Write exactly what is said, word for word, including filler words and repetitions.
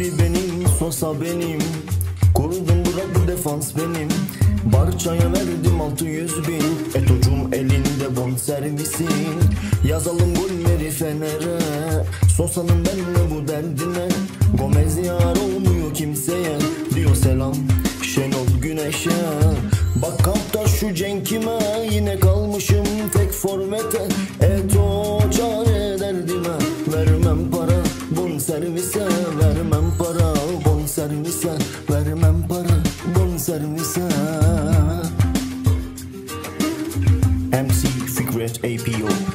Nuri benim, Sosa benim. Kurdum bırak defans benim. Barçaya verdim altı yüz bin. Etocum elinde bon servisin. Yazalım golleri Fener'e. Sosa'nın benimle bu derdine. Gomez yar olmuyor kimseye. Diyor selam Şenol Güneş'e. Bak kapta şu Cenk'ime. Yine kalmışım tek forvete. Eto çare derdime. Vermem para bon servise. Vermem para bon servise. Vermem para bon servise. M C Fikret A P O.